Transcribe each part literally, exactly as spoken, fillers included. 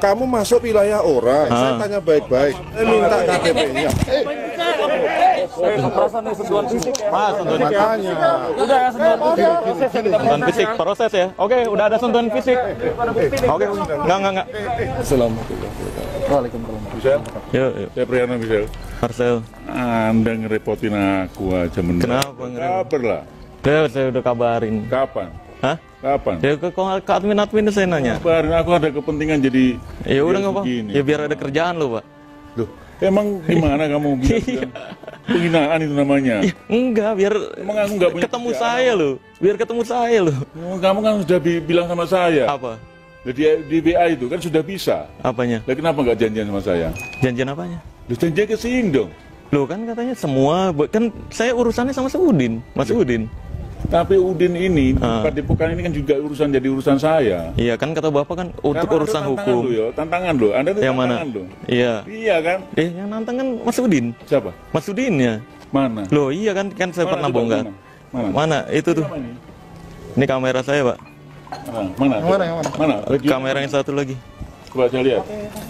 kamu masuk wilayah orang. Ah. Saya tanya baik-baik. Saya minta K T P-nya. Eh, Perasaan nih sentuhan fisik. Mas, sentuhan fisik. makanya. Udah ya sentuhan fisik. Sentuhan fisik, proses ya. Oke, udah ada sentuhan fisik. Oke, enggak enggak enggak. Assalamualaikum. Waalaikumsalam. Misal, Yuk, yuk. saya Priyana Misal. Marcel. Anda ngerepotin aku aja menurut. Kenapa ngerepotin? Kabar lah. Udah, saya udah kabarin. Kapan? Hah? Kapan? Ya ke, ke admin-admin saya nanya. Kabarin aku ada kepentingan jadi. Ya udah jadi nggak apa. begini. Ya biar ada kerjaan lo, Pak. Loh, emang gimana kamu bilang, bilang penghinaan itu namanya? Ya, enggak, biar Emang aku nggak punya ketemu kerjaan saya lo. Biar ketemu saya lo. Oh, kamu kan sudah bi- bilang sama saya. Apa? Di, di B A itu kan sudah bisa. Apanya? Lah kenapa nggak janjian sama saya? Janjian apanya? Lu janjian ke sini dong. Lo kan katanya semua, kan saya urusannya sama si Udin, Mas Udin. Tapi Udin ini, Ah. Padepokan ini kan juga urusan jadi urusan saya. Iya kan kata Bapak kan untuk Karena urusan ada tantangan hukum. Lo, ya, tantangan lo. Anda itu Yang mana? tantangan lo. Iya. Iya kan? Eh, yang nantang kan Mas Udin. Siapa? Mas Udin ya. Mana? Loh, iya kan kan saya Mana, pernah coba, bongkar. mana? Mana? Mana? Itu tuh. Siapa ini? Ini kamera saya, Pak. Ah, mana? Yang mana, yang mana? Mana? Video. Kamera yang satu lagi. Coba saya lihat.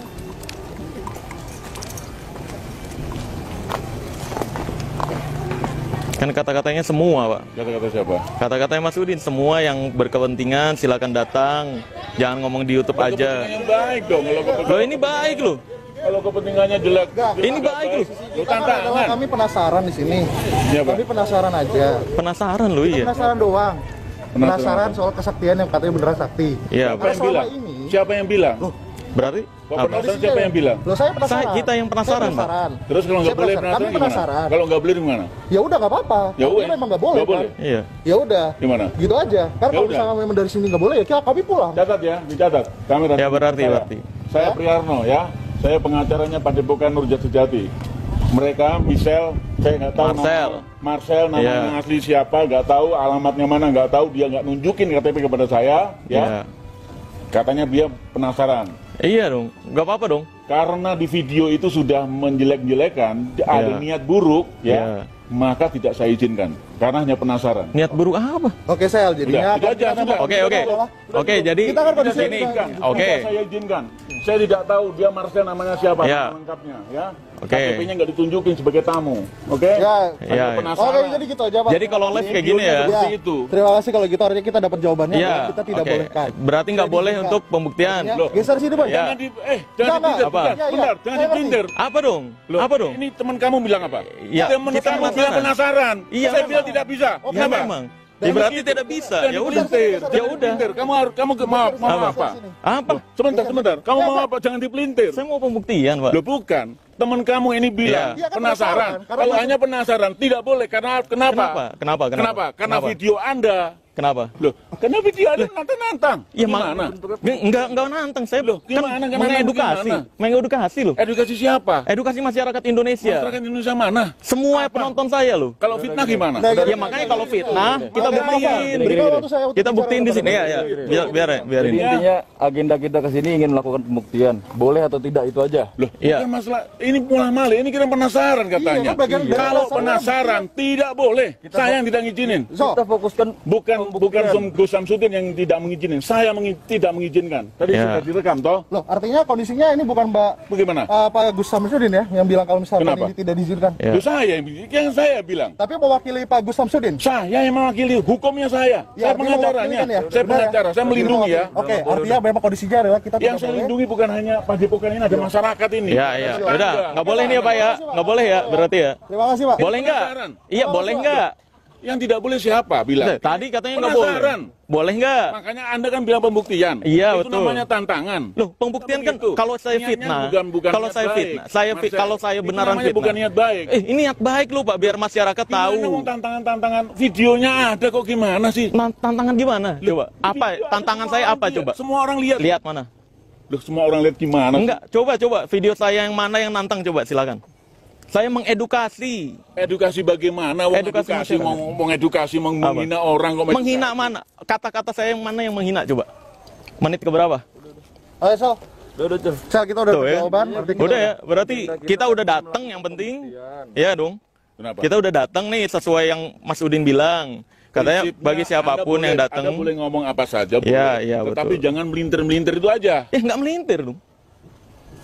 Kan kata-katanya semua, Pak. Kata-kata siapa? Kata-katanya Mas Udin, semua yang berkepentingan silakan datang. Jangan ngomong di YouTube aja. Yang baik dong. Kalau kepentingan, Loh, ini baik loh. kalau kepentingannya jelek, Ini baik loh. Lo tantangan. Kami penasaran di sini. Siapa? Kami penasaran aja. Penasaran loh, iya. Penasaran doang. Penasaran Penasaran soal kesaktian yang katanya beneran sakti. Iya, Siapa yang selama bilang? ini- Siapa yang bilang? berarti Kok apa? penasaran siapa yang bilang? Loh, saya penasaran. Saya- kita yang penasaran, Saya Pak. penasaran. Terus kalau nggak Saya boleh penasaran. penasaran Kami gimana? penasaran. Kalau nggak boleh gimana? Ya udah nggak apa-apa. Ya Kalau udah. memang nggak boleh, Nggak boleh. kan? Iya. Ya udah. Gimana? Gitu aja. Karena Ya kalau udah. misalnya memang dari sini nggak boleh, ya kita kami pulang. Catat ya, dicatat. Kamera. Ya, berarti, saya. berarti. Saya Priyarno ya. Saya pengacaranya Padepokan Nurjat Sejati. Mereka, Michelle, saya nggak tahu Marcel. nama Marcel namanya Iya. asli siapa, nggak tahu alamatnya mana, nggak tahu, dia nggak nunjukin K T P kepada saya, ya. Iya. Katanya dia penasaran. Iya dong, nggak apa-apa dong. Karena di video itu sudah menjelek-jelekan, ada Iya. niat buruk, ya, Iya. maka tidak saya izinkan. Karena hanya penasaran. Niat buruk apa? Oke, Sel. Jadinya Udah, itu aja, sudah. Oke, oke. Oke, jadi Kita kan kondisi ini. Izinkan. Oke. Tidak saya izinkan. Saya tidak tahu dia Marcel namanya siapa, Ya. nama lengkapnya, ya. Oke. K T P-nya nggak ditunjukin sebagai tamu, oke? Ya. Hanya Ya, ya. penasaran. Oke, jadi gitu aja, Pak. Jadi kalau live kayak gini ya. Ya. Seperti itu. Terima kasih kalau gitu artinya kita dapat jawabannya. Iya. bahwa kita tidak Oke. bolehkan. Berarti nggak Jadi boleh kita- untuk pembuktian. Ya, Loh. geser sini, Bang. Ya. Jangan di, eh, jangan Enggak, diprinter, enggak. Apa? bentar, Iya, iya. bentar, jangan Saya diprinter. Apa dong? Loh, Apa dong? Ini teman kamu bilang apa? Ya, teman kita kamu bilang penasaran. penasaran. Iya, Saya memang. bilang tidak bisa. Oh, Ya Kenapa? memang. Ya berarti tidak bisa. Ya udah. Ya udah. Diprinter. Kamu harus kamu ke- mau mau Apa? apa? Apa? Sebentar, sebentar. Kamu mau apa? Jangan dipelintir. Saya mau pembuktian, Pak. Loh bukan. Teman kamu ini bilang Iya, kan penasaran. penasaran. Karena Kalau masih- hanya penasaran tidak boleh karena kenapa? Kenapa? Kenapa? Kenapa? Kenapa? Karena Kenapa? video Anda. Kenapa? Loh, karena video Anda nantang-nantang. Ya Gimana? Nggak, enggak, enggak nantang. Saya Loh, kan gimana? Gimana? mengedukasi. Gimana? Mengedukasi loh. Edukasi siapa? Edukasi masyarakat Indonesia. Masyarakat Indonesia mana? Semua penonton saya loh. Kalau fitnah gimana? Nah, Ya makanya kalau fitnah kita Oke, buktiin. berikan waktu saya untuk Kita bicara buktiin di kepada sini ya, Bapak. ya. Biar biar ya, biarin. Jadi intinya agenda kita ke sini ingin melakukan pembuktian. Boleh atau tidak itu aja. Loh, Iya. bukan masalah ini pulang malik, ini kita penasaran katanya. Iya, kan bagian dari Kalau penasaran. penasaran tidak boleh. Saya yang tidak ngizinin. So, Kita fokuskan Bukan bukan pembuktian. Som- Gus Samsudin yang tidak mengizinin. Saya mengi- tidak mengizinkan. Tadi Ya. sudah direkam toh? loh, artinya kondisinya ini bukan Mbak Bagaimana? uh, Pak Gus Samsudin ya yang bilang kalau misalkan Kenapa? ini tidak diizinkan. Ya. Loh, saya yang yang saya bilang. Tapi mewakili Pak Gus Samsudin. Saya yang mewakili, hukumnya saya. Ya, saya artinya pengacaranya. mewakili kan ya? Saya Benar pengacara, ya? saya melindungi ya. Oke, artinya memang kondisinya adalah kita Yang tidak saya boleh. lindungi bukan hanya Padepokan ini, ada masyarakat ini. Ya, ya. Udah, nggak boleh nih ya, Pak ya. Nggak boleh ya, berarti ya. Terima kasih, Pak. Boleh nggak? penasaran. Iya, boleh nggak? Yang tidak boleh siapa bilang? Nah, Tadi katanya nggak boleh. Penasaran. Boleh nggak? Makanya Anda kan bilang pembuktian. Iya, Itu betul. namanya tantangan. Loh, pembuktian kan Begitu. kalau saya Niatnya fitnah, bukan, bukan kalau niat saya baik. fitnah, saya fi- Marcel, kalau saya itu benaran namanya fitnah. bukan niat baik. Eh, ini niat baik lu, Pak, biar masyarakat Gimana tahu. mau tantangan-tantangan videonya ada kok gimana sih? Nah, tantangan gimana? Coba. Di Apa? video ada, Tantangan semua saya orang apa lihat. coba? Semua orang lihat. Lihat mana? Loh, semua orang lihat gimana? Enggak, coba coba video saya yang mana yang nantang coba silakan. Saya mengedukasi. Edukasi bagaimana? Wong Edukasi edukasi, masyarakat. mau mengadukasi, mau menghina orang kok Menghina mana? Kata-kata saya yang mana yang menghina coba? Menit ke berapa? Ayo, Sal. Udah, udah, Cel. Sal, kita udah Tuh dapat ya. jawaban. Berarti kita Udah ya, berarti kita udah datang yang penting. Iya dong. Kenapa? Kita udah datang nih sesuai yang Mas Udin bilang. Katanya Prinsipnya, bagi siapapun Anda yang boleh- datang. Anda boleh ngomong apa saja, Iya, boleh. iya, Tetapi betul. jangan melintir-melintir itu aja. Ya nggak melintir dong.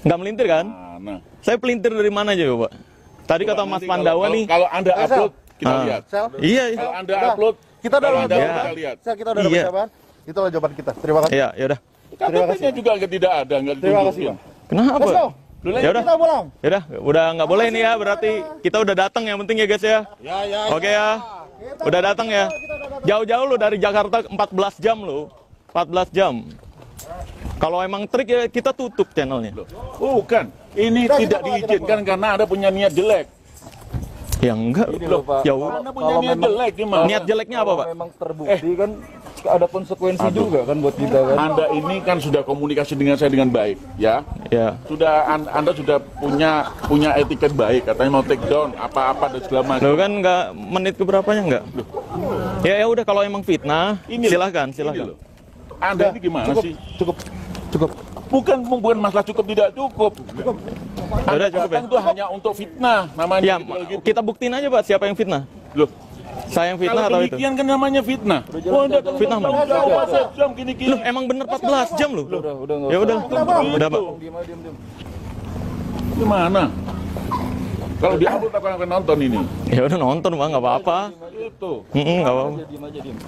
Nggak melintir kan? Mana? Saya pelintir dari mana aja Pak? Tadi kata Mas Nanti Pandawa kalau, nih. Kalau Anda Eh, upload, kita Ah. lihat. Sel, Iya, iya. Kalau Anda Udah. upload, kita udah kalau dapat Anda Ya. kita jawaban. lihat. Sel, kita udah dapat Iya. jawaban. Itulah jawaban kita. Terima kasih. Iya, ya udah. Terima kasih, K T P-nya juga nggak tidak ada, nggak Terima kasih, ditunjukin. Bang. Kenapa? Let's go. Ya udah. Kita pulang. Ya udah, udah nggak boleh nih ya, berarti kita udah datang yang penting ya guys ya. Ya, ya. Oke ya. Udah datang ya. Jauh-jauh lu dari Jakarta empat belas jam lu. empat belas jam. Kalau emang trik ya kita tutup channelnya. Bukan, ini Kita- tidak kita pulang, kita diizinkan karena Anda punya niat jelek. Ya enggak. loh, Pak. Ya Anda punya Kalau niat memang- jelek gimana? niat jeleknya apa, Pak? Memang terbukti kan ada konsekuensi juga kan buat kita kan. Anda ini kan sudah komunikasi dengan saya dengan baik, ya. Ya. Sudah an- Anda sudah punya punya etiket baik, katanya mau take down apa-apa dan segala macam. Lo kan nggak menit keberapanya enggak? Ya ya udah kalau emang fitnah, Ini loh, silahkan, ini silahkan. loh. Anda ini gimana Cukup, sih? cukup, cukup. Bukan bukan masalah cukup tidak cukup. Ya udah cukup ya. Datang itu hanya untuk fitnah namanya. Ya, gitu, gitu. kita buktiin aja Pak siapa yang fitnah. Loh, Saya yang fitnah kalau atau itu? demikian kan namanya fitnah. Oh, datang Fitnah jam mana? jam jam gini-gini. Loh, emang bener empat belas jam loh. Udah, udah nggak Ya usah. udah. Udah, Pak. Diam aja, diam, diam. Gimana? Kalau diupload aku akan nonton ini. Ya udah nonton Bang, nggak apa-apa. Itu. Heeh, nggak apa-apa. Diam aja, diam.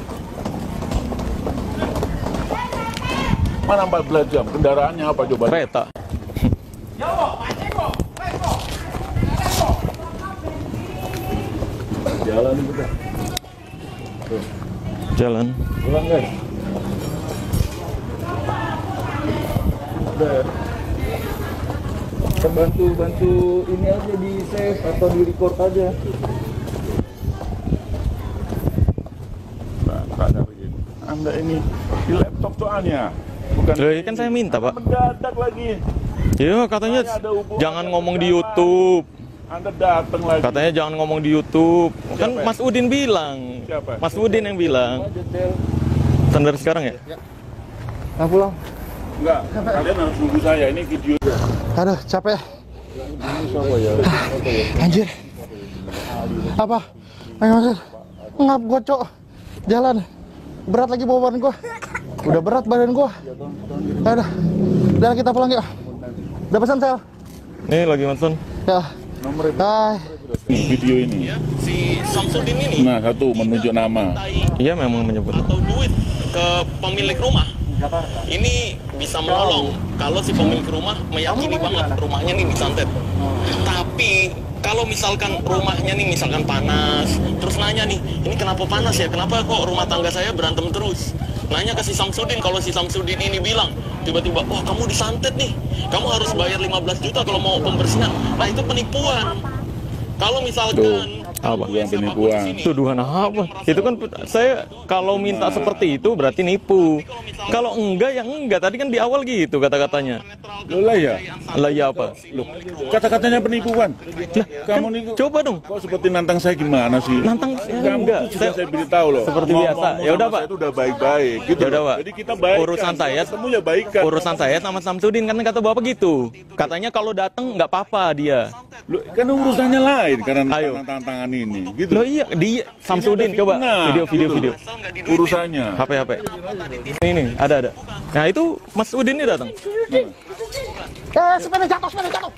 Mana empat belas jam? Kendaraannya apa coba? Kereta. Jalan itu dah. Jalan. Pulang guys. Udah. Kita bantu bantu ini aja di save atau di record aja. Nah, ada begini. Anda ini di laptop soalnya. Bukan. Loh, kan saya minta, Pak. Mendadak lagi. Iya, katanya Saya ada hubungan jangan dengan ngomong di siapa. YouTube. Anda datang lagi. Katanya jangan ngomong di YouTube. Kan Siapa ya? Mas Udin bilang. Siapa? Mas Udin yang bilang. Aja Del. Standar sekarang ya? Nah, pulang. Enggak, kalian harus nunggu saya. Ini video. Aduh, capek. Anjir. Apa? Ayo masuk. Ngap gua, Cok. Jalan. Berat lagi bawa badan gua. Udah berat badan gua. Aduh. Udah kita pulang yuk. Udah pesan, Sel? Nih lagi Manson. Ya. Nomor Hai. video ini. Si Samsudin ini Nah, satu menunjuk nama. iya memang menyebut atau duit ke pemilik rumah ini bisa menolong kalau si pemilik rumah meyakini banget rumahnya nih disantet. Tapi kalau misalkan rumahnya nih misalkan panas, terus nanya nih, ini kenapa panas ya? Kenapa kok rumah tangga saya berantem terus? Nanya ke si Samsudin, kalau si Samsudin ini bilang tiba-tiba, wah kamu disantet nih, kamu harus bayar lima belas juta kalau mau pembersihan. Nah itu penipuan. Kalau misalkan Apa? gue siapapun Penipuan. di sini, tuduhan apa? Itu kan saya kalau minta seperti itu berarti nipu. Kalau enggak ya enggak. Tadi kan di awal gitu kata-katanya. Loh lah ya. Lah ya apa? Loh, kata-katanya penipuan. Kamu nih kok- Coba dong. kok seperti nantang saya gimana sih? Nantang Kamu enggak. tuh sudah Saya saya beritahu loh. seperti Ngomong biasa. sama Ya udah, saya Pak. itu udah baik-baik gitu. Ya udah, loh. Pak. Jadi kita baik. Urusan saya- ketemu ya baikan. urusan saya sama Samsudin kan kata Bapak gitu. Katanya kalau datang nggak apa-apa dia. Loh, kan urusannya lain karena Ayo. tantangan ini gitu. Loh iya, dia Samsudin Ini ada coba fitnah, video video gitu. video. Urusannya. H P H P. Ini nih, ada ada. Nah, itu Mas Udin ini datang. Eh, sepeda jatuh, sepeda jatuh.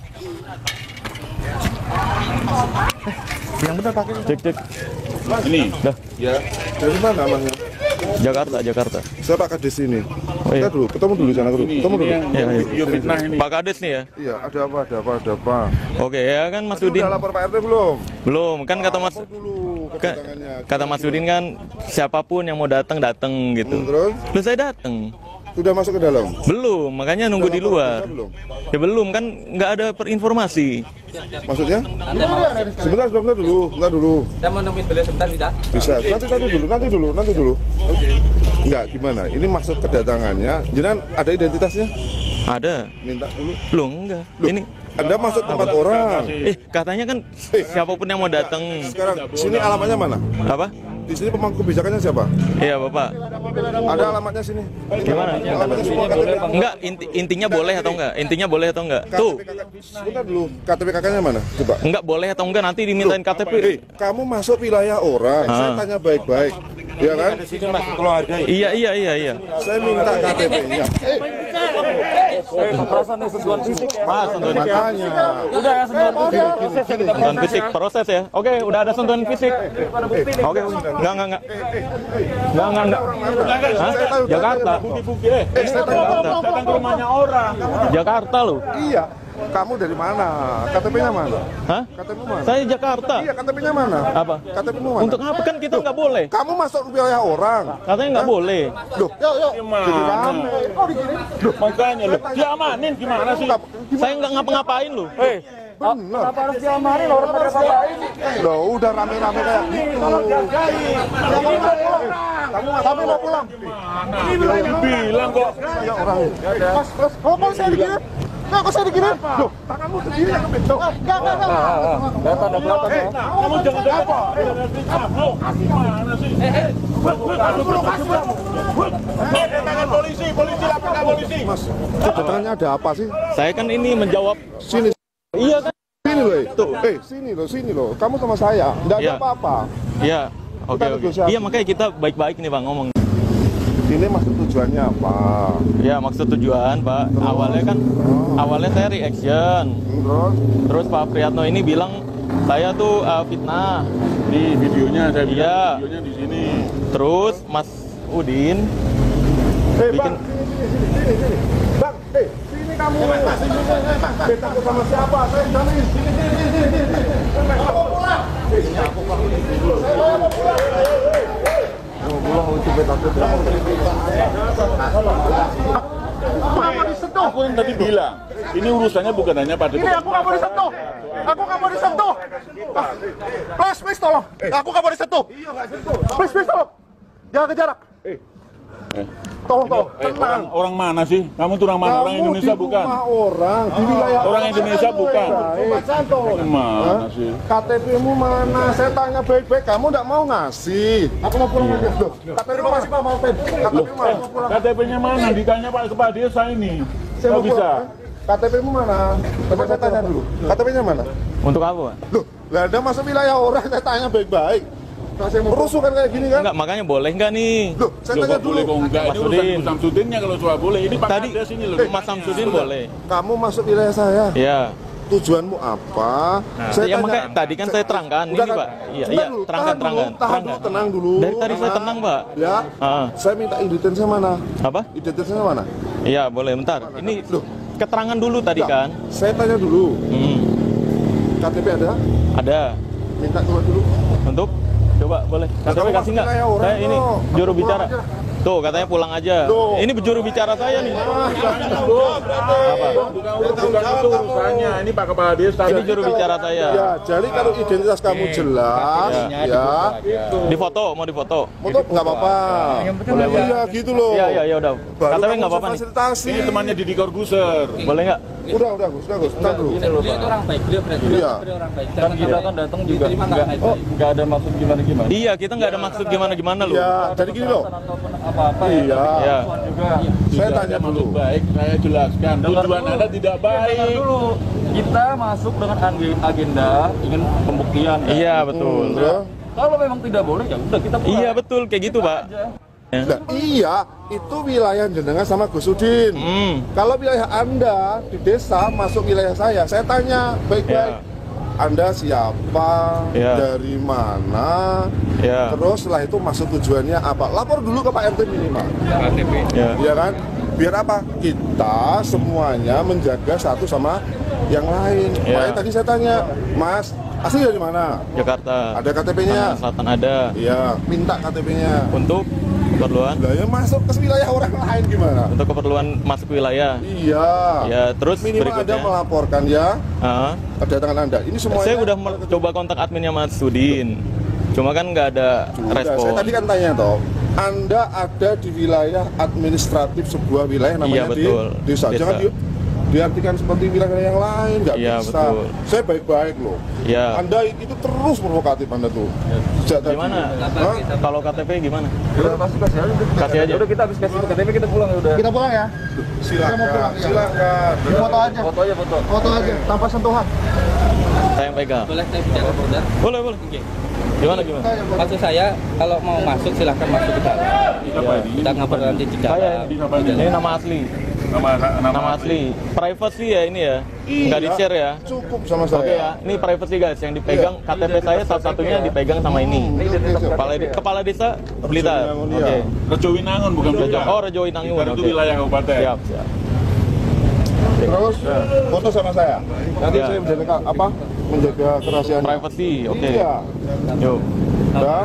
Yang benar pakai. Cek cek. Ini. Dah, Ya, dari mana namanya? Jakarta, Jakarta. Saya Pak Kades ini. Oh, iya. Kita dulu, ketemu dulu sana dulu. Ini, Ketemu ini dulu. yang Iya, iya. video fitnah ini. Pak Kades nih ya. Iya, ada apa, ada apa, ada apa. Oke, ya kan Mas Tadi Udin. udah lapor Pak R T belum? Belum, kan kata Mas Lapor dulu ka- kedatangannya. kata Mas Udin kan siapapun yang mau datang datang gitu. Hmm, terus Lu saya datang. sudah masuk ke dalam. Belum, makanya nunggu di luar. Belum. Ya belum kan nggak ada perinformasi. Maksudnya? Sebentar, sebentar dulu, sebentar dulu. Saya mau nemuin beliau sebentar bisa? Bisa. Nanti nanti dulu, nanti dulu, nanti dulu. Enggak, gimana? Ini maksud kedatangannya. Jenengan ada identitasnya? Ada. Minta dulu. Belum enggak. Loh, Ini Anda masuk tempat orang. eh katanya kan siapapun yang mau datang. Sekarang sini alamatnya mana? Apa? Di sini pemangku kebijakannya siapa? Iya, Bapak. Ada alamatnya sini. Gimana? Alamatnya semua K T P. Enggak, inti, intinya boleh atau enggak? Intinya boleh atau enggak? Tuh. Sebentar dulu, K T P kakaknya mana? Coba. Enggak boleh atau enggak nanti dimintain K T P. Hei, kamu masuk wilayah orang, saya tanya baik-baik. Iya kan? Iya, iya, iya, iya. Saya minta K T P-nya. Mas, sentuhan Makanya. udah ya sentuhan fisik. Sentuhan fisik proses ya. Oke, udah ada sentuhan fisik. Oke, enggak enggak enggak. Enggak enggak enggak. Hah? Jakarta. Bukti-bukti, eh, datang ke rumahnya orang. Jakarta lo. Iya. Kamu dari mana? K T P-nya mana? Hah? K T P mana? Saya Jakarta. Iya, K T P-nya mana? Apa? K T P-mu mana? Untuk apa kan kita nggak boleh? Kamu masuk ke wilayah orang. Katanya nggak boleh. Loh, yuk, yuk. Gimana? Makanya loh, diamanin gimana sih? Saya nggak ngapa-ngapain loh. Eh, Benar. Kenapa harus diamanin orang pada ngapain? Loh, udah rame-rame kayak gitu. Kamu kamu mau pulang? ini bilang kok. Ya orang. Mas, mas, kok kok saya dikirim? Nggak, kok saya dikirim? Loh, tanganmu sendiri yang ngambil. Loh, enggak, enggak, enggak. Kelihatan, udah kelihatan ya. Kamu jangan apa? Gimana sih? Eh, eh, tangan polisi, polisi laporkan polisi. Mas, kedatangannya ada apa sih? Saya kan ini menjawab. Sini. Iya kan? Sini loh. Tuh. Eh, sini loh, sini loh. Kamu sama saya. Enggak ada Iya. apa-apa. Iya. Oke, Kita oke. negosiasi. Iya makanya kita baik-baik nih Bang ngomong. Ini maksud tujuannya apa? Ya maksud tujuan Pak. Awalnya kan, awalnya saya reaction. Terus? Terus Pak Priyatno ini bilang saya tuh uh, fitnah. Di videonya saya bilang, Iya. videonya di sini. Terus Mas Udin Eh, bikin. Bang, sini, sini, sini, sini. Bang, eh, sini kamu. Eh, takut sama siapa? Saya jamin. Sini, sini, sini, sini, sini. Kamu pulang. Sini, aku pulang. Saya mau pulang. Kenapa disentuh? Aku yang tadi bilang, ini urusannya bukan hanya pada. Ini aku nggak mau disentuh. Aku nggak mau disentuh. Ah, Please, please tolong. Aku nggak mau disentuh. Please, please tolong. Jangan ke jarak. Eh. Tolong, tolong. Eh, Tenang. orang, orang mana sih? Kamu tuh orang mana? Orang Kamu Indonesia di bukan? rumah orang, di wilayah Orang Indonesia bukan? Mana Hah? sih? K T P-mu mana? Saya tanya baik-baik, kamu nggak mau ngasih. Aku mau pulang aja. Loh, K T P-mu masih mau pen. K T P-mu mana? Mau pulang. K T P-nya mana? Ditanya Pak kepala desa ini. Saya mau Nggak bisa. pulang. K T P-mu mana? Coba saya tanya dulu. K T P-nya mana? Untuk apa Pak? Loh, nggak ada masuk wilayah orang, saya tanya baik-baik. Rusuh kan kayak gini kan? Enggak, makanya boleh nggak nih? Loh, saya Loh, tanya kok boleh dulu. kok enggak? Ini Mas urusan Udin. Ibu Samsudinnya kalau cuma boleh. Ini Pak Tadi Kades ini loh. Mas Samsudin boleh. Kamu masuk wilayah saya. Iya. Tujuanmu apa? Iya, makanya tadi kan saya terangkan ini, Udah kan? Pak. Iya, Sebentar iya, dulu, terangkan, tahan dulu, terangkan, tahan terangkan. dulu, tenang dulu. Dari tadi saya tenang, Pak. Ya. Ah. Saya minta identitasnya mana? Apa? Identitasnya mana? Iya, boleh bentar. Ini Loh. keterangan dulu tadi Enggak. kan. Saya tanya dulu. Hmm, K T P ada? ada. Minta keluar dulu. Untuk coba boleh. K T P kamu kasih nggak? masuk wilayah orang, Saya ini no. juru Pulang bicara. aja. Tuh, katanya pulang aja. Loh. Ini juru bicara saya nih. Bukan urusan itu urusannya. Ini Pak Kepala Desa. Ini juru bicara saya. Ya, jadi kalau identitas kamu jelas, ya, Di foto, mau di foto. motor nggak apa-apa. Boleh, iya gitu loh. Iya, iya, iya udah. Baru K T P kamu nggak apa-apa nih. fasilitasi. Ini temannya Didi Corbuzier. Boleh nggak? Udah, udah, Gus, udah, Gus. Tahan dulu. Beliau itu orang baik, beliau berarti Iya. beliau orang baik. Kan kita kan datang juga Diterima nggak nggak? oh, nggak ada maksud gimana gimana. Iya, kita nggak ada maksud gimana-gimana loh. Ya, jadi gini loh. Ataupun apa-apa Iya. Iya. juga. Saya Tidak tanya ada maksud dulu. baik, saya jelaskan. Dengar Tujuan dulu. Anda tidak Dengar baik. dulu. Kita masuk dengan ag- agenda ingin pembuktian. kan? Iya, betul. Ya. Kalau memang tidak boleh ya udah kita pulang. Iya, betul kayak gitu, Pak. aja. Ya. Nah, iya, itu wilayah jenengan sama Gus Udin. Hmm. Kalau wilayah Anda di desa masuk wilayah saya, saya tanya baik-baik. Ya. Anda siapa? Ya. Dari mana? Ya. Terus setelah itu masuk tujuannya apa? Lapor dulu ke Pak R T minimal. Ya. Iya kan? Biar apa? Kita semuanya menjaga satu sama yang lain. Ya. Makanya tadi saya tanya, Mas, asli dari mana? Jakarta. Ada K T P-nya? Selatan ada. Iya, minta K T P-nya. Untuk keperluan Lah ya masuk ke wilayah orang lain gimana? untuk keperluan masuk wilayah. Iya. Ya, terus Minimal Anda berikutnya. melaporkan ya Ah, kedatangan Anda. Ini semuanya. saya udah mer- coba kontak adminnya Mas Sudin. Cuma kan nggak ada Udah, respon. saya tadi kan tanya toh. Anda ada di wilayah administratif sebuah wilayah namanya Iya, betul. di desa. Desa. Jangan di diartikan seperti wilayah yang lain, nggak Iya, bisa. betul. Saya baik-baik loh. Iya. Anda itu terus provokatif Anda tuh. Sejak tadi. Gimana? Hah? Kalau K T P gimana? Udah pasti kasih aja. Kasih aja. Udah kita habis kasih K T P kita pulang ya udah. Kita pulang ya. Silakan, Kita mau pulang, ya. silakan. Foto aja. Foto aja foto. Foto aja tanpa sentuhan. Saya yang pegang. Boleh saya bicara sebentar? Boleh, boleh. Gimana, gimana? Maksud saya, kalau mau masuk silahkan masuk ke dalam. Kita ngobrol nanti di dalam. Saya, Di dalam. ini nama asli. Nama, nama, Nama asli. Privacy ya ini ya. Nggak di-share ya. Cukup sama Oke saya. ya, ini privacy guys, yang dipegang K T P saya satu-satunya dipegang sama ini. Kepala de- kepala desa Blitar. Oke. Rejo Winangun bukan Blitar. Oh, Rejo Winangun. Blitar itu Oke. wilayah kabupaten. Siap, siap. Terus foto sama saya. Nanti Ya. saya menjaga apa? Menjaga kerahasiaan. Privacy, oke. Iya. Yuk. Udah.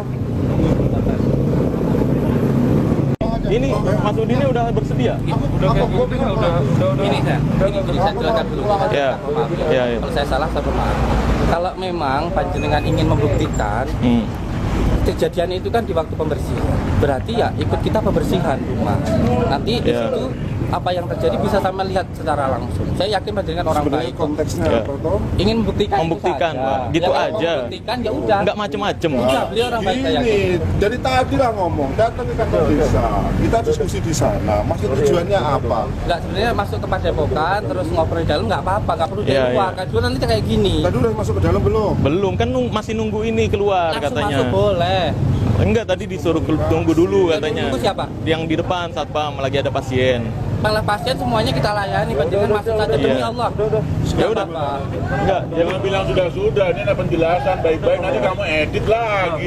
Ini Mas Udin ini udah bersedia? Udah kayak gitu, udah, udah, udah. Ini saya, ini ini saya jelaskan dulu. Ya. Maaf. Ya, ya. Kalau saya salah, saya bermaaf. Kalau memang panjenengan ingin membuktikan Hmm. kejadian itu kan di waktu pembersihan, berarti ya ikut kita pembersihan rumah. Nanti di Ya. situ apa yang terjadi bisa sama lihat secara langsung. Saya yakin panjenengan orang Sebenarnya baik. konteksnya Ya. apa toh? Ingin membuktikan, Membuktikan, itu saja. Pak. Gitu Ya, kalau aja. Membuktikan ya udah. Nggak macem-macem. Iya, beliau orang baik saya yakin. Gini, dari tadi lah ngomong, datang ke kantor desa, kita diskusi di sana. Maksud tujuannya apa? Nggak, sebenarnya masuk ke Padepokan terus ngobrol di dalam nggak apa-apa, nggak perlu dari Iya, luar. iya. Kan cuma nanti kayak gini. Tadi udah masuk ke dalam belum? Belum, kan nung- masih nunggu ini keluar Langsung katanya. masuk boleh. Enggak, tadi disuruh kel- tunggu dulu Yang katanya. nunggu siapa? Yang di depan satpam lagi ada pasien. Malah pasien semuanya kita layani, panjenengan masuk saja demi Iya. Allah. Ya udah. apa-apa. Enggak, ya Jangan bilang sudah-sudah, ini ada penjelasan baik-baik, nanti kamu edit lagi.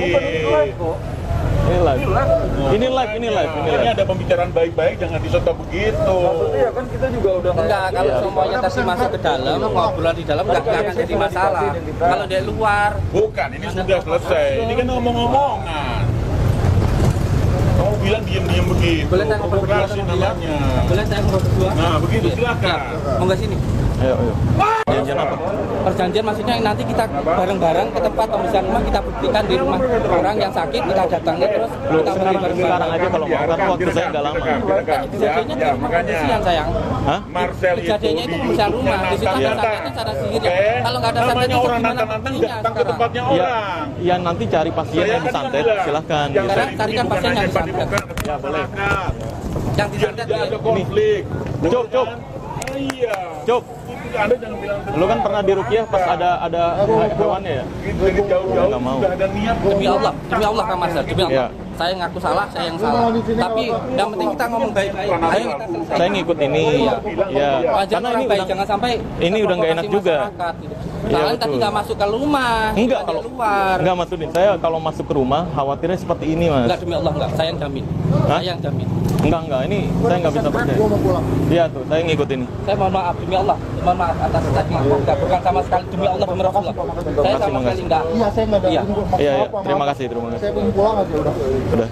ini live. Ini live, ini live, ini Ini live. ada pembicaraan baik-baik, jangan disota begitu. Iya kan kita juga udah Enggak, kalau semuanya tadi masuk ke dalam, ngobrol di dalam nggak nggak akan jadi masalah. Kalau dari luar, Bukan, ini sudah selesai. Ini kan ngomong-ngomongan. Kamu bilang diem-diem begitu. boleh saya ngobrol berdua Provokasi sama beliau? namanya. Boleh saya ngobrol berdua? Nah, begitu silakan. Mau nggak sini? Ayo, ayo. Janjian apa? Perjanjian maksudnya nanti kita bareng-bareng ke tempat pembersihan rumah, kita buktikan di rumah orang yang sakit, kita datangi terus Lu kita sekarang, beri sekarang aja kalau mau, karena waktu saya nggak lama. Kejadiannya di Ya, rumah makanya. pembersihan sayang. Hah? Marcel itu Kejadiannya itu pembersihan rumah, di situ ada Iya. sakitnya secara sihir. Oke. Kalau nggak ada Namanya sakitnya orang gimana nantang-nantang buktinya datang ke sekarang? tempatnya Ya, orang. ya nanti cari pasien Saya yang kan disantet, bilang, silahkan. yang Sekarang tadi carikan bukan pasien yang hanya disantet. padepokan, Ya, boleh. masyarakat. Yang Biar disantet tidak ya. ada konflik. Cuk, cuk. Ah, Iya. Cuk. Anda jangan bilang Lu kan pernah di Rukiah pas ada ada hewannya ya? dari jauh-jauh Nggak mau. sudah ada niat. Demi Allah, demi Allah Kak Marcel, demi Allah. Iya. Saya ngaku salah, saya yang salah. Tapi yang penting kita ngomong baik-baik. Ayo Saya, kita selesai. saya ngikut ini. Ya. Wajar Karena orang ini baik, udah jangan sampai ini udah nggak enak provokasi juga. masyarakat, gitu. Iya, Soalnya tadi betul. nggak masuk ke rumah, Enggak cuma kalau di luar. enggak maksudin saya kalau masuk ke rumah khawatirnya seperti ini, Mas. Enggak, demi Allah enggak, saya yang jamin. Hah? Saya yang jamin. Enggak, enggak. Ini saya nggak bisa percaya. Gua mau pulang. Iya tuh, saya ngikut ini. Saya mohon maaf demi Allah, mohon maaf atas tadi enggak bukan sama sekali demi Allah demi Rasulullah. Saya sama Makasih, sekali enggak. Iya, saya nggak ada. Iya. Maaf, Iya, iya. maaf, Terima maaf. kasih, terima kasih. Saya pengen pulang aja udah. Udah.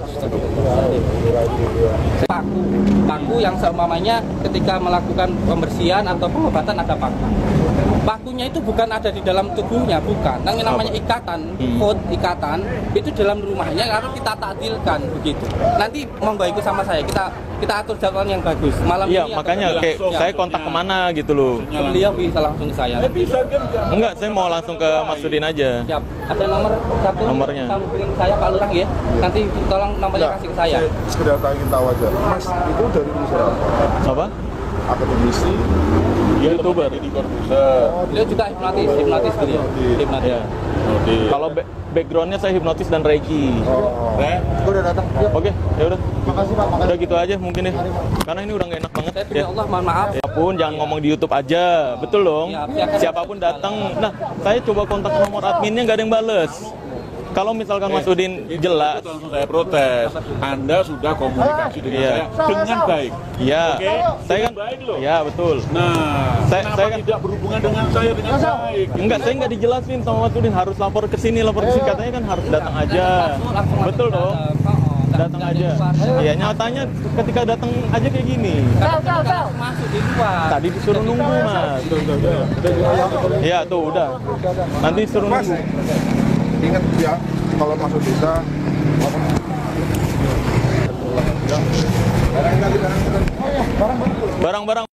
Paku, paku yang seumpamanya ketika melakukan pembersihan atau pengobatan ada paku. Pakunya itu bukan ada di dalam tubuhnya, bukan. Yang namanya ikatan, Hmm. food, ikatan itu dalam rumahnya lalu kita takdilkan begitu. Nanti monggo ikut sama saya, kita kita atur jadwal yang bagus. Malam Iya, ini atau makanya besok. kayak Ya. saya kontak kemana gitu loh. Beliau bisa langsung ke saya. Bisa kan? Enggak, saya mau langsung ke Mas Udin aja. Siap. Ada nomor satu. Nomornya. Kamu beri ke saya Pak Lurah ya. Nanti tolong nomornya kasih ke saya. Sekedar ingin tahu aja. Mas itu dari unsur apa? Apa? Akademisi. Dia YouTuber. di Corbuzier. Beliau juga hipnotis, hipnotis beliau. Hipnotis. Ya. Oke. Kalau ba- backgroundnya saya hipnotis dan reiki. Oh. Eh, Gua udah datang. Yuk. Oke, ya udah. Makasih Pak, makasih. Udah gitu aja mungkin ya. Karena ini udah nggak enak banget Saya demi ya. Allah mohon maaf. Siapapun jangan ngomong di YouTube aja, betul dong. Siap, siap. Siapapun datang. Nah, saya coba kontak nomor adminnya nggak ada yang bales. Kalau misalkan Mas Udin jelas, langsung saya protes. Anda sudah komunikasi dengan Iya. saya dengan baik. ya, Oke, saya kan, dengan baik loh. ya betul. Nah, Saya- kenapa saya kan- tidak berhubungan dengan saya dengan baik? Enggak, saya nggak dijelasin sama Mas Udin harus lapor ke sini, lapor ke sini. Katanya kan harus datang aja. Langsung- langsung masuk Betul ke dong. dalam. Oh, oh, nggak- Datang nggak aja. di luar. Iya, nyatanya ketika datang aja kayak gini. Kalau kita langsung masuk di luar. Tadi disuruh nunggu, Mas. Iya, tuh udah. Nanti suruh Mas, nunggu. ingat ya, kalau masuk desa, Barang-barang